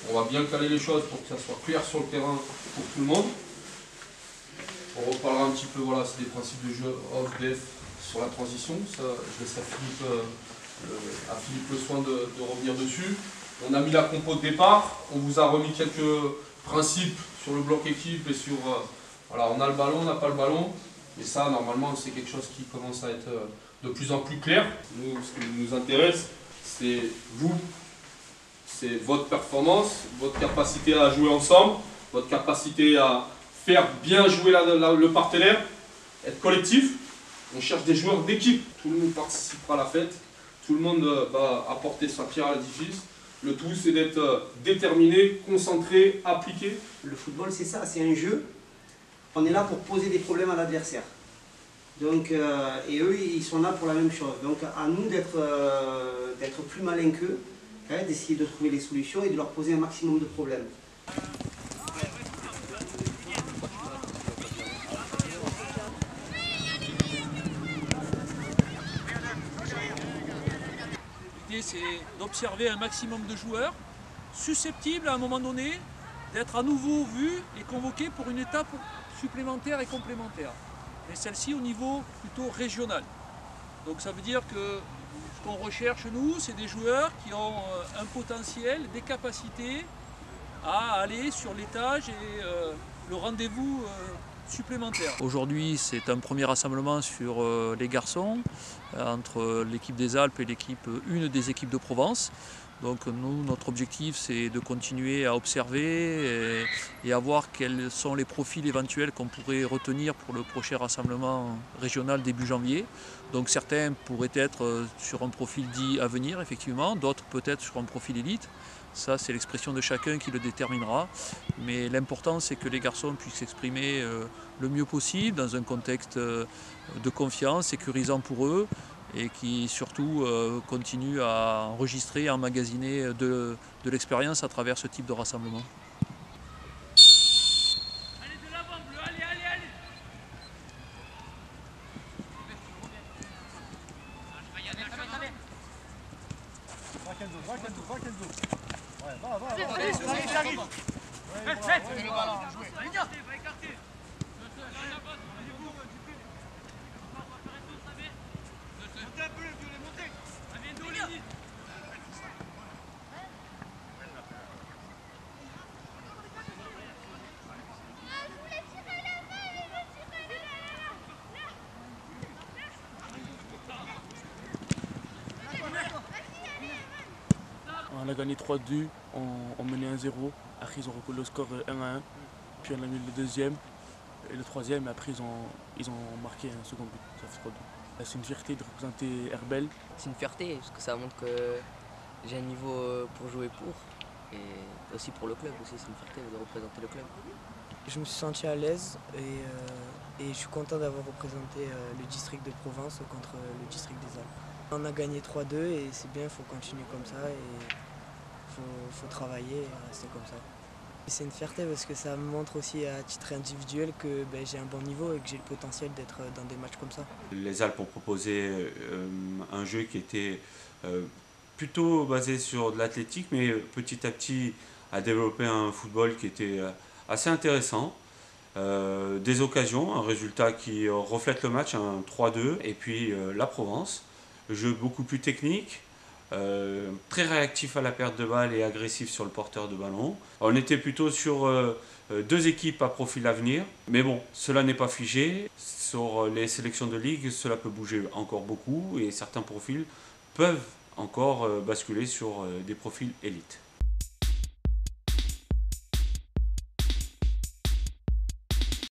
On va bien caler les choses pour que ça soit clair sur le terrain pour tout le monde. On reparlera un petit peu, voilà, c'est des principes de jeu off-def sur la transition. Ça, je laisse à Philippe le soin de revenir dessus. On a mis la compo de départ. On vous a remis quelques principes sur le bloc équipe et sur... voilà, on a le ballon, on n'a pas le ballon. Et ça, normalement, c'est quelque chose qui commence à être de plus en plus clair. Nous, ce qui nous intéresse, c'est vous, c'est votre performance, votre capacité à jouer ensemble, votre capacité à faire bien jouer le partenaire, être collectif. On cherche des joueurs d'équipe. Tout le monde participera à la fête, tout le monde va apporter sa pierre à l'édifice. Le tout, c'est d'être déterminé, concentré, appliqué. Le football, c'est ça, c'est un jeu. On est là pour poser des problèmes à l'adversaire. Donc, et eux, ils sont là pour la même chose. Donc, à nous d'être plus malins qu'eux, hein, d'essayer de trouver les solutions et de leur poser un maximum de problèmes. L'idée, c'est d'observer un maximum de joueurs susceptibles à un moment donné d'être à nouveau vus et convoqués pour une étape supplémentaire et complémentaire. Mais celle-ci au niveau plutôt régional. Donc ça veut dire que ce qu'on recherche nous, c'est des joueurs qui ont un potentiel, des capacités à aller sur l'étage et le rendez-vous supplémentaire. Aujourd'hui, c'est un premier rassemblement sur les garçons entre l'équipe des Alpes et une des équipes de Provence. Donc nous, notre objectif, c'est de continuer à observer et à voir quels sont les profils éventuels qu'on pourrait retenir pour le prochain rassemblement régional début janvier. Donc certains pourraient être sur un profil dit à venir, effectivement, d'autres peut-être sur un profil élite. Ça, c'est l'expression de chacun qui le déterminera. Mais l'important, c'est que les garçons puissent s'exprimer le mieux possible dans un contexte de confiance, sécurisant pour eux, et qui surtout continue à enregistrer et à emmagasiner de l'expérience à travers ce type de rassemblement. Allez de l'avant, bleu, allez, allez, allez. On a gagné 3-2, on menait 1-0, après ils ont recollé le score 1-1, puis on a mis le deuxième et le troisième, et après ils ont marqué un second but, ça fait 3-2. C'est une fierté de représenter Herbel. C'est une fierté parce que ça montre que j'ai un niveau pour jouer pour, et aussi pour le club aussi, c'est une fierté de représenter le club. Je me suis senti à l'aise et je suis content d'avoir représenté le district de Provence contre le district des Alpes. On a gagné 3-2 et c'est bien, il faut continuer comme ça et faut travailler et rester comme ça. C'est une fierté parce que ça me montre aussi à titre individuel que j'ai un bon niveau et que j'ai le potentiel d'être dans des matchs comme ça. Les Alpes ont proposé un jeu qui était plutôt basé sur de l'athlétique, mais petit à petit a développé un football qui était assez intéressant. Des occasions, un résultat qui reflète le match, un 3-2, et puis la Provence, jeu beaucoup plus technique, très réactif à la perte de balle et agressif sur le porteur de ballon. On était plutôt sur deux équipes à profil à venir, mais bon, cela n'est pas figé. Sur les sélections de ligue, cela peut bouger encore beaucoup et certains profils peuvent encore basculer sur des profils élites.